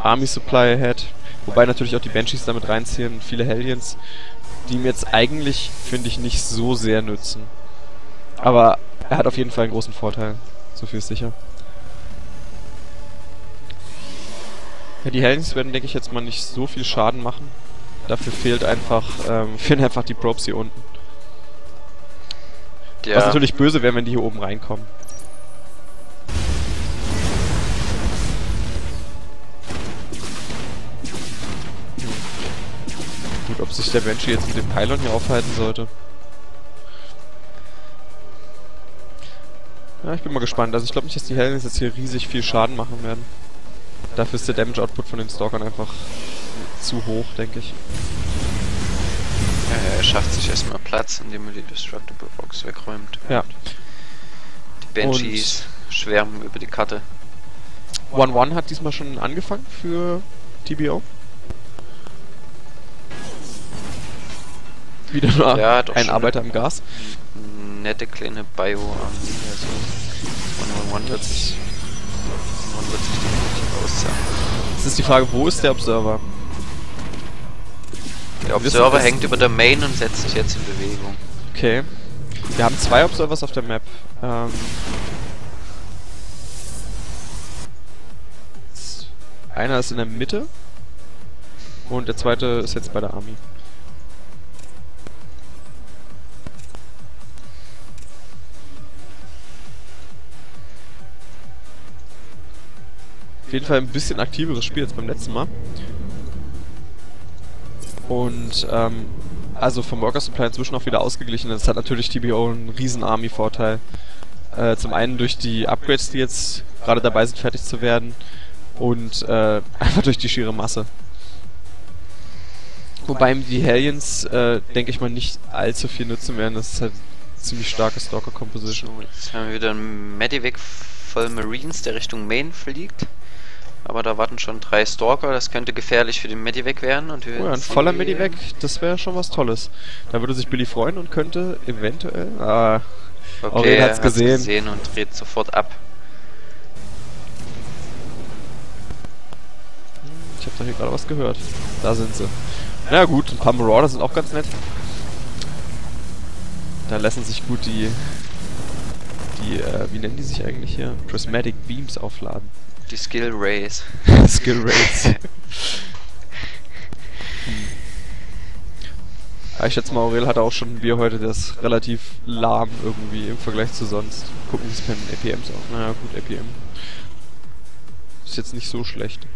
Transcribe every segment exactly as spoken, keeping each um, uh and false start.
Army Supply ahead. Wobei natürlich auch die Banshees damit reinziehen, viele Hellions, die ihm jetzt eigentlich, finde ich, nicht so sehr nützen. Aber er hat auf jeden Fall einen großen Vorteil. So viel ist sicher. Ja, die Hellions werden, denke ich, jetzt mal nicht so viel Schaden machen. Dafür fehlt einfach, ähm, fehlen einfach die Probes hier unten. Ja. Was natürlich böse wäre, wenn die hier oben reinkommen. Gut, ob sich der Banshee jetzt mit dem Pylon hier aufhalten sollte. Ja, ich bin mal gespannt. Also ich glaube nicht, dass die Hellions jetzt hier riesig viel Schaden machen werden. Dafür ist der Damage Output von den Stalkern einfach zu hoch, denke ich. Ja, ja, er schafft sich erstmal Platz, indem er die Destructible Box wegräumt. Ja. Die Banshees und schwärmen über die Karte. one one hat diesmal schon angefangen für T B O. Wieder nur ja, ein Arbeiter im Gas. Nette kleine Bio-Armee. Also one one wird sich, one wird sich definitiv auszahlen. Jetzt ist die Frage, wo ist der Observer? Der Observer hängt über der Main und setzt sich jetzt in Bewegung. Okay. Wir haben zwei Observers auf der Map. Ähm Einer ist in der Mitte und der zweite ist jetzt bei der Army. Auf jeden Fall ein bisschen aktiveres Spiel als beim letzten Mal. Und, ähm, also vom Worker Supply inzwischen auch wieder ausgeglichen. Das hat natürlich T B O einen riesen Army-Vorteil. Äh, zum einen durch die Upgrades, die jetzt gerade dabei sind, fertig zu werden. Und, äh, einfach durch die schiere Masse. Wobei ihm die Hellions, äh, denke ich mal, nicht allzu viel nutzen werden. Das ist halt ziemlich starke Stalker-Composition. So, jetzt haben wir wieder einen Medivac voll Marines, der Richtung Main fliegt. Aber da warten schon drei Stalker, das könnte gefährlich für den Medivac werden. Und wir oh ja, ein voller Medivac, das wäre schon was Tolles. Da würde sich Billy freuen und könnte eventuell... Ah, okay, Aurel hat's hat's gesehen. gesehen und dreht sofort ab. Ich habe da hier gerade was gehört. Da sind sie. Na gut, ein paar Marauder sind auch ganz nett. Da lassen sich gut die... Die, äh, wie nennen die sich eigentlich hier? Prismatic Beams aufladen. Die Skill Rays. Skill Rays. hm. Ja, ich schätze mal, Aurel hat auch schon ein Bier heute, das ist relativ lahm irgendwie im Vergleich zu sonst. Gucken, wie es bei den A P Ms auch. Naja, gut, A P M. Ist jetzt nicht so schlecht.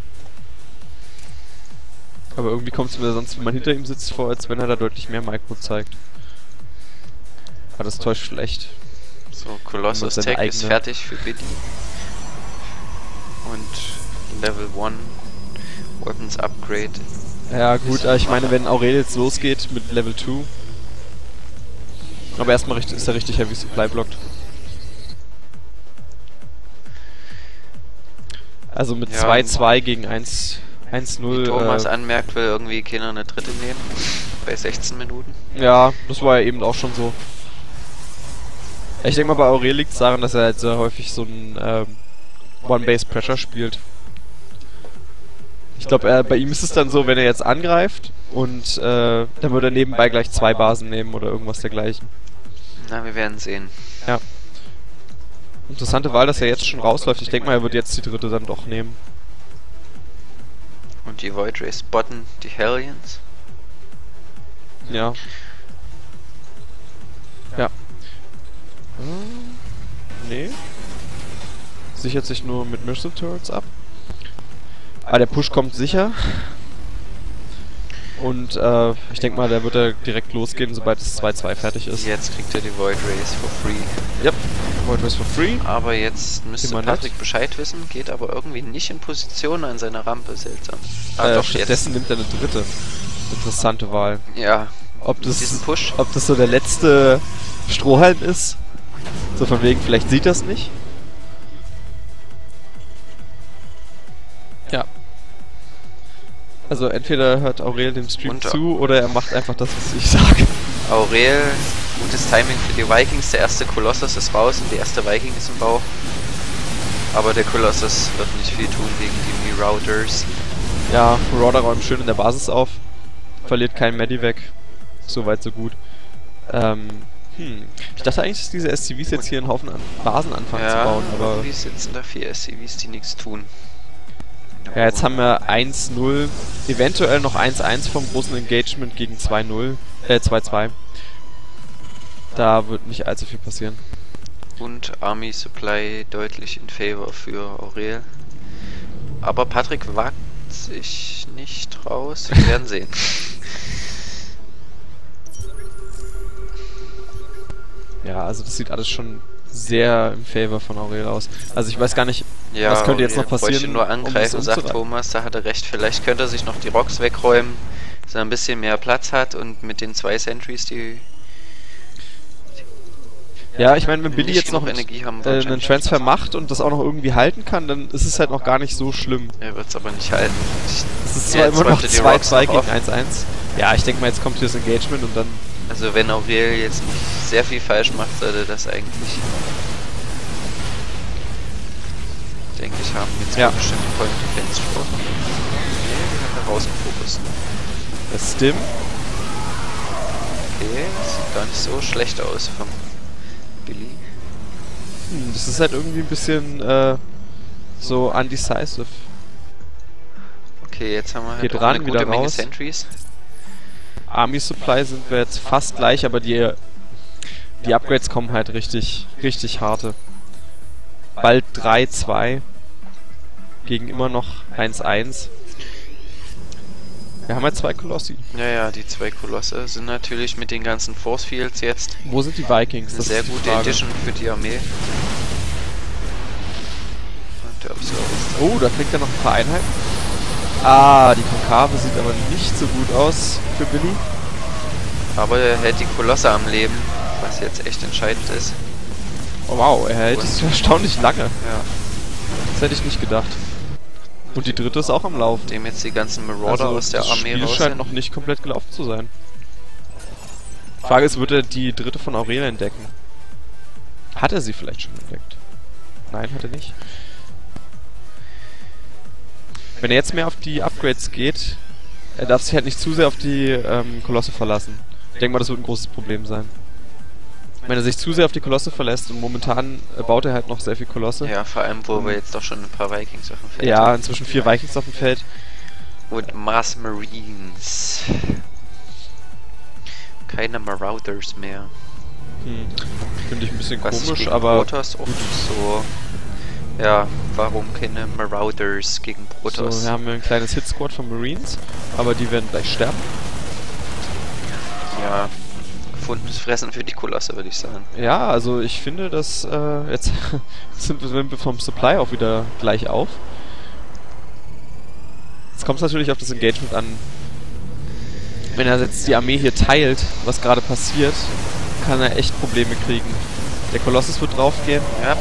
Aber irgendwie kommt es mir sonst, wenn man hinter ihm sitzt, vor, als wenn er da deutlich mehr Micro zeigt. Aber das täuscht schlecht. So, Colossus Tech ist fertig für Biddy. Und Level one Weapons Upgrade. Ja gut, ich meine, wenn Aurel jetzt losgeht mit Level two. Aber erstmal ist er richtig Heavy Supply blockt. Also mit zwei zwei ja, gegen eins null. Wie Thomas äh, anmerkt, will irgendwie keiner eine dritte nehmen. Bei sechzehn Minuten. Ja, das war ja eben auch schon so. Ich denke mal, bei Aurel liegt es daran, dass er halt sehr häufig so ein ähm, One-Base-Pressure spielt. Ich glaube, äh, bei ihm ist es dann so, wenn er jetzt angreift und äh, dann würde er nebenbei gleich zwei Basen nehmen oder irgendwas dergleichen. Na, wir werden sehen. Ja. Interessante Wahl, dass er jetzt schon rausläuft. Ich denke mal, er wird jetzt die dritte dann doch nehmen. Und die Void Rays spotten die Hellions. Ja. Ja. Hm, nee. Sichert sich nur mit Missile Turrets ab. Aber der Push kommt sicher. Und äh, ich denke mal, der wird er direkt losgehen, sobald es zwei zwei fertig ist. Jetzt kriegt er die Void Rays for free. Yep, Void Rays for free. Aber jetzt müsste Patrick Bescheid wissen, geht aber irgendwie nicht in Position an seiner Rampe, seltsam. Ah, äh, doch, stattdessen nimmt er eine dritte. Interessante Wahl. Ja, ob das, diesen Push. Ob das so der letzte Strohhalm ist? So von wegen, vielleicht sieht er es nicht. Ja. Also entweder hört Aurel dem Stream Und zu oder er macht einfach das, was ich sage. Aurel, gutes Timing für die Vikings. Der erste Kolossus ist raus und die erste Viking ist im Bauch. Aber der Colossus wird nicht viel tun gegen die Marauders. Ja, Marauder räumt schön in der Basis auf. Verliert kein Medivac. Soweit, so gut. Ähm, hm. Ich dachte eigentlich, dass diese S C Vs jetzt hier einen Haufen an Basen anfangen Ja, zu bauen, aber... irgendwie sitzen da vier S C Vs, die nichts tun. Ja, jetzt haben wir eins null. Eventuell noch eins eins vom großen Engagement gegen zwei null. Äh, zwei zwei. Da wird nicht allzu viel passieren. Und Army Supply deutlich in favor für Aurel. Aber Patrick wagt sich nicht raus. Wir werden sehen. Ja, also das sieht alles schon sehr im Favor von Aurel aus. Also ich weiß gar nicht, ja, was könnte jetzt noch passieren. Ich wollte nur angreifen, um sagt Thomas, da hat er recht. Vielleicht könnte er sich noch die Rocks wegräumen, dass er ein bisschen mehr Platz hat und mit den zwei Sentries, die... Ja, ich meine, wenn Billy jetzt noch Energie haben, äh, einen Transfer macht und das auch noch irgendwie halten kann, dann ist es halt noch gar nicht so schlimm. Er wird es aber nicht halten. Es ist zwar immer noch zwei zwei gegen eins eins. Ja, ich denke mal, jetzt kommt hier das Engagement und dann... Also wenn Aurel jetzt nicht sehr viel falsch macht, sollte das eigentlich... denke ich, haben jetzt ja. bestimmt Point Defense Sport. Herausgefokust. Das stimmt. Okay, das sieht gar nicht so schlecht aus vom Billy. Hm, das ist halt irgendwie ein bisschen äh, so undecisive. Okay, jetzt haben wir halt Geht auch ran, eine wieder gute Menge raus. Sentries. Army Supply sind wir jetzt fast gleich, aber die, die Upgrades kommen halt richtig, richtig harte. Bald drei zwei gegen immer noch eins eins. Wir haben halt zwei Kolossi. Ja, ja, die zwei Kolosse sind natürlich mit den ganzen Force Fields jetzt. Wo sind die Vikings? Eine sehr gute Edition für die Armee. Und der Observer ist da. Oh, da kriegt er noch ein paar Einheiten. Ah, die Konkave sieht aber nicht so gut aus für Billy. Aber er hält die Kolosse am Leben, was jetzt echt entscheidend ist. Oh wow, er hält es erstaunlich lange. Ja. Das hätte ich nicht gedacht. Und die dritte ist auch am Laufen. Dem jetzt die ganzen Marauder also aus der das Armee Spiel raus scheint sind. noch nicht komplett gelaufen zu sein. Frage ist, wird er die dritte von Aurel entdecken? Hat er sie vielleicht schon entdeckt? Nein, hat er nicht. Wenn er jetzt mehr auf die Upgrades geht, er darf sich halt nicht zu sehr auf die ähm, Kolosse verlassen. Ich denke mal, das wird ein großes Problem sein. Wenn er sich zu sehr auf die Kolosse verlässt und momentan äh, baut er halt noch sehr viel Kolosse. Ja, vor allem, wo wir jetzt doch schon ein paar Vikings auf dem Feld Ja, haben. inzwischen vier Vikings auf dem Feld. Und Mars Marines. Keine Marauders mehr. Hm. Finde ich ein bisschen Was komisch, gegen aber... Protoss oft so... Ja, warum keine Marauders gegen Protoss? So, hier haben wir ein kleines Hit-Squad von Marines, aber die werden gleich sterben. Ja, gefundenes Fressen für die Kolosse, würde ich sagen. Ja, also ich finde, dass äh, jetzt sind wir vom Supply auch wieder gleich auf. Jetzt kommt es natürlich auf das Engagement an. Wenn er jetzt die Armee hier teilt, was gerade passiert, kann er echt Probleme kriegen. Der Kolossus wird draufgehen. Ja.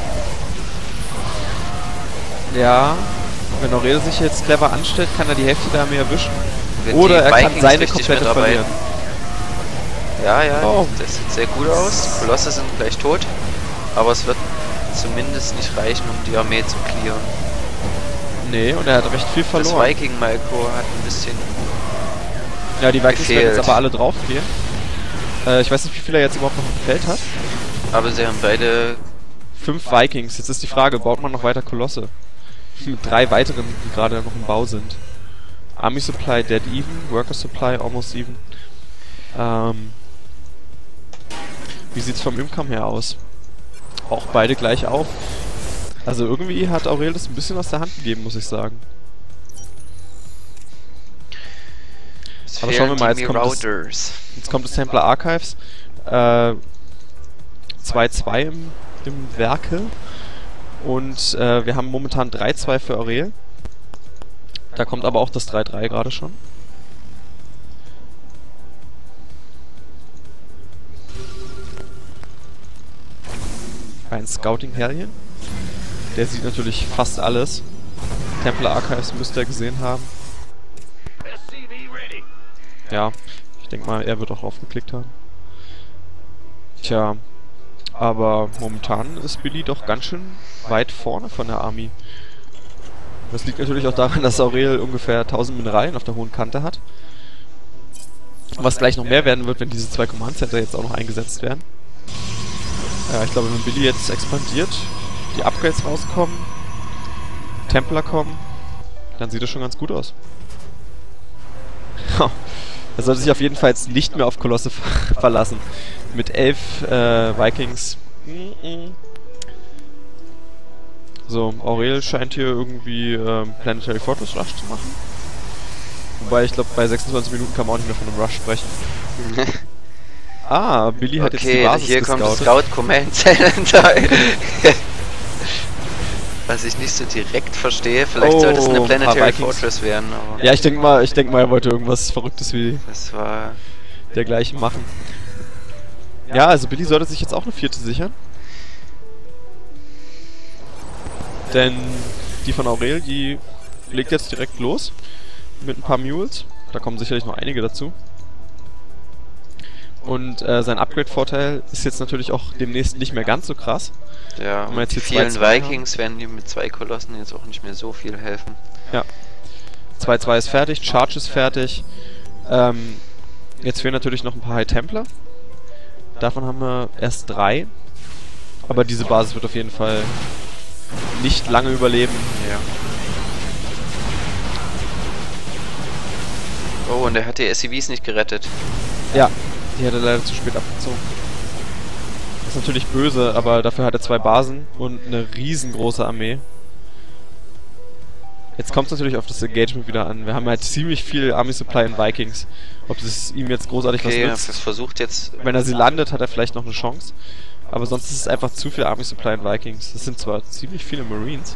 Ja, wenn Aurel sich jetzt clever anstellt, kann er die Hälfte der Armee erwischen. Wenn Oder die er kann Vikings seine richtig komplette mitarbeiten. verlieren. Ja, ja, Oh. das sieht sehr gut aus. Die Kolosse sind gleich tot. Aber es wird zumindest nicht reichen, um die Armee zu clearen. Nee, und er hat recht viel verloren. Das Viking-Malko hat ein bisschen... Ja, die Vikings gefehlt. werden jetzt aber alle draufgehen. Äh, ich weiß nicht, wie viel er jetzt überhaupt noch im Feld hat. Aber sie haben beide... Fünf Vikings. Jetzt ist die Frage, baut man noch weiter Kolosse? Mit drei weiteren, die gerade noch im Bau sind. Army Supply dead even, Worker Supply almost even. Ähm, wie sieht's vom Income her aus? Auch beide gleich auf. Also irgendwie hat Aurel das ein bisschen aus der Hand gegeben, muss ich sagen. Es Aber schauen wir mal, die jetzt kommt, das, jetzt kommt das Templar Archives. Äh, zwei zwei im, im Werke. Und äh, wir haben momentan drei zwei für Aurel. Da kommt aber auch das drei drei gerade schon. Ein Scouting Hellion. Der sieht natürlich fast alles. Templar Archives müsste er gesehen haben. Ja, ich denke mal, er wird auch draufgeklickt haben. Tja, Aber momentan ist Billy doch ganz schön weit vorne von der Army. Das liegt natürlich auch daran, dass Aurel ungefähr tausend Mineralien auf der hohen Kante hat. Was gleich noch mehr werden wird, wenn diese zwei Command Center jetzt auch noch eingesetzt werden. Ja, ich glaube, wenn Billy jetzt expandiert, die Upgrades rauskommen, Templar kommen, dann sieht das schon ganz gut aus. Er sollte sich auf jeden Fall jetzt nicht mehr auf Kolosse verlassen. Mit elf äh, Vikings. So, Aurel scheint hier irgendwie ähm, Planetary Fortress Rush zu machen. Wobei, ich glaube, bei sechsundzwanzig Minuten kann man auch nicht mehr von einem Rush sprechen. Ah, Billy hat okay, jetzt die Basis hier gescoutet. kommt Scout Command Center. Was ich nicht so direkt verstehe. Vielleicht Oh, sollte es eine ein paar Planetary Vikings. Fortress werden, aber Ja, ich denke mal, ich denke mal, er wollte irgendwas Verrücktes wie das war... dergleichen machen. Ja, also Billy sollte sich jetzt auch eine vierte sichern. Denn die von Aurel, die legt jetzt direkt los. Mit ein paar Mules. Da kommen sicherlich noch einige dazu. Und äh, sein Upgrade-Vorteil ist jetzt natürlich auch demnächst nicht mehr ganz so krass. Ja, Wenn wir jetzt die hier zwei vielen zwei Vikings werden die mit zwei Kolossen jetzt auch nicht mehr so viel helfen. Ja. zwei zwei ist fertig, Charge ist fertig. Ähm, jetzt fehlen natürlich noch ein paar High Templar. Davon haben wir erst drei. Aber diese Basis wird auf jeden Fall nicht lange überleben. Ja. Oh, und er hat die S C Vs nicht gerettet. Ja, die hat er leider zu spät abgezogen. Das ist natürlich böse, aber dafür hat er zwei Basen und eine riesengroße Armee. Jetzt kommt es natürlich auf das Engagement wieder an. Wir haben halt ziemlich viel Army Supply in Vikings. Ob es ihm jetzt großartig Okay, was das nützt. versucht jetzt... Wenn er sie landet, hat er vielleicht noch eine Chance. Aber sonst ist es einfach zu viel Army Supply in Vikings. Das sind zwar ziemlich viele Marines.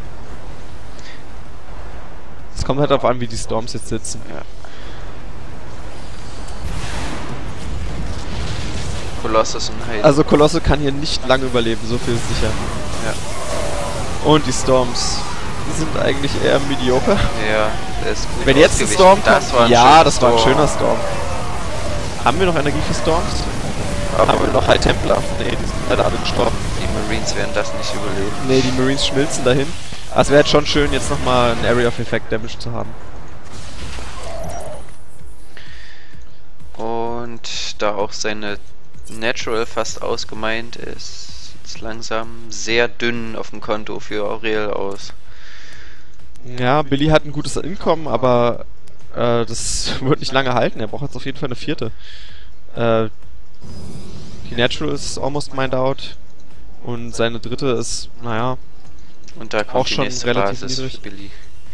Es kommt halt darauf an, wie die Storms jetzt sitzen. Ja. Colossus und Heide. Also Kolosse kann hier nicht lange überleben, so viel ist sicher. Ja. Und die Storms sind eigentlich eher mediocre. Ja, der ist gut Wenn jetzt ein ausgewichen. Storm Das kommt, war ein ja, schöner das war ein Storm. schöner Storm. Haben wir noch Energie für Storms? Aber Haben wir noch High Templar? Nee, die sind leider alle gestorben. die Marines werden das nicht überleben. Nee, die Marines schmilzen dahin. Aber es wäre jetzt schon schön, jetzt nochmal ein Area of Effect Damage zu haben. Und da auch seine Natural fast ausgemeint ist, sieht es langsam sehr dünn auf dem Konto für Aurel aus. Ja, Billy hat ein gutes Income, aber äh, das wird nicht lange halten. Er braucht jetzt auf jeden Fall eine vierte. Äh, die Natural ist almost mined out. Und seine dritte ist, naja, Und da kommt auch die schon nächste relativ Basis niedrig. für Billy.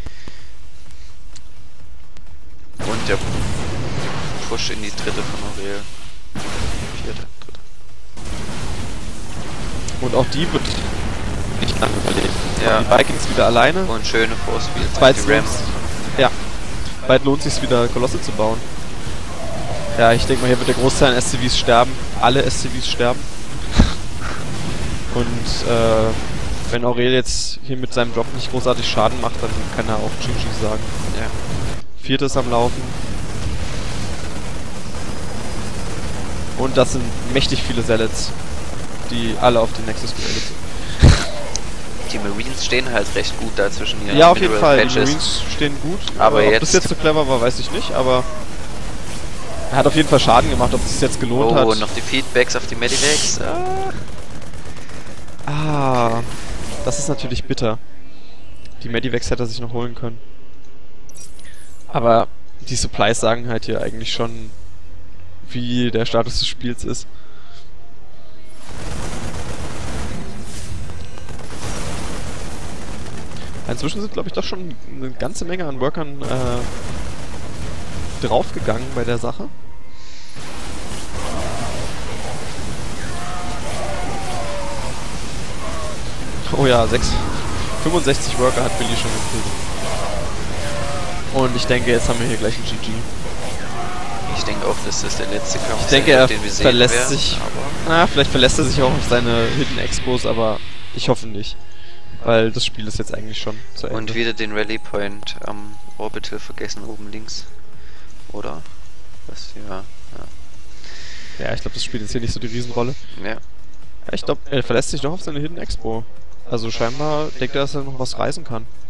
Und der Push in die dritte von Aurel. Vierte, dritte. und auch die wird nicht lange überleben. Ja. Die Vikings wieder alleine. Und schöne Force Fields. Bald Die lohnt Rams. ja, bald lohnt sich wieder Kolosse zu bauen. Ja, ich denke mal, hier wird der Großteil an S C Vs sterben. Alle S C Vs sterben. Und äh, wenn Aurel jetzt hier mit seinem Drop nicht großartig Schaden macht, dann kann er auch G G sagen. Ja. Vierte ist am Laufen. Und das sind mächtig viele Zealots, die alle auf den Nexus gemeldet sind. Die Marines stehen halt recht gut da zwischen ihren Ja, auf jeden Mineral Fall. Die Patches. Marines stehen gut. Aber äh, ob jetzt- das jetzt so clever war, weiß ich nicht, aber er hat auf jeden Fall Schaden gemacht. Ob es sich jetzt gelohnt Oh, hat. und noch die Feedbacks auf die Medivacs. Ah. Ah, das ist natürlich bitter. Die Medivacs hätte er sich noch holen können. Aber die Supplies sagen halt hier eigentlich schon, wie der Status des Spiels ist. Inzwischen sind, glaube ich, doch schon eine ganze Menge an Workern äh, draufgegangen bei der Sache. Oh ja, sechs, fünfundsechzig Worker hat Billy schon gekriegt. Und ich denke, jetzt haben wir hier gleich ein G G. Ich denke auch, dass das der letzte Kampf Ich denke, sein er wird, den wir sehen verlässt werden, sich... aber Na, vielleicht verlässt er sich auch auf seine Hidden Expos, aber ich hoffe nicht. Weil das Spiel ist jetzt eigentlich schon zu Ende. Und wieder den Rally Point am Orbital vergessen, oben links. Oder? Was? Ja. Ja, ich glaube, das spielt jetzt hier nicht so die Riesenrolle. Ja. ja. Ja, ich glaube, er verlässt sich doch auf seine Hidden Expo. Also scheinbar denkt er, dass er noch was reisen kann.